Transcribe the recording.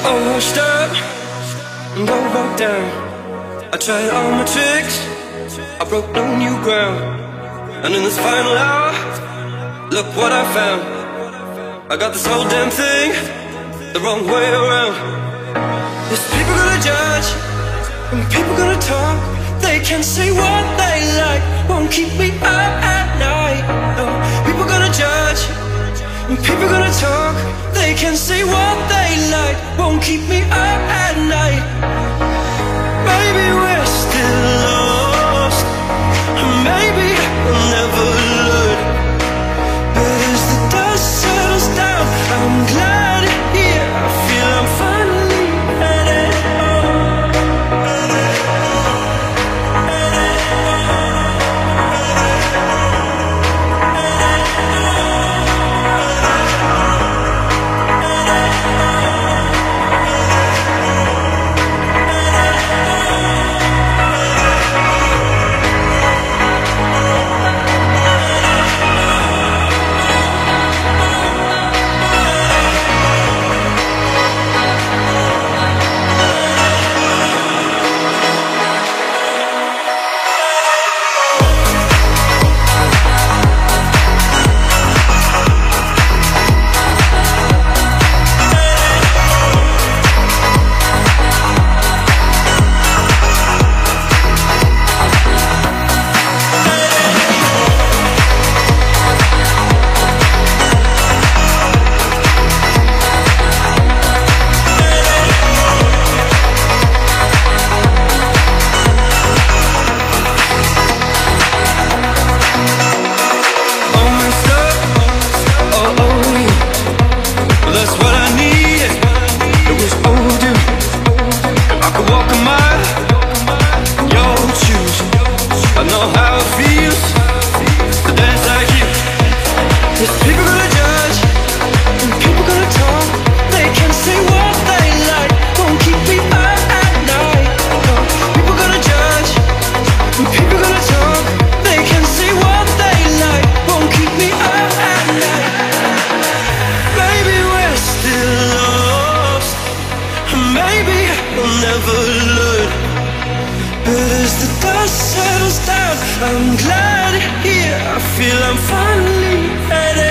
All washed up and all broke down. I tried all my tricks, I broke no new ground. And in this final hour, look what I found. I got this whole damn thing the wrong way around. There's people gonna judge, and people gonna talk. They can say what they like, won't keep me up at night. No, people gonna judge, and people gonna talk. They can say what they like, won't keep me up at night. Maybe we're still lost, and maybe we'll never learn. But as the dust settles down, I'm glad here. I feel I'm finally headed home. That's what I needed, it was overdue. If I could walk a mile in your shoes, I know how it feels to dance like you. There's people gonna judge, and people gonna talk. They can say what they like, won't keep me up at night. No, people gonna judge, and people gonna talk. They can say what they like, won't keep me up at night. Maybe we're still lost, and maybe we'll never learn. But as the dust settles down, I'm glad here. I feel I'm finally headed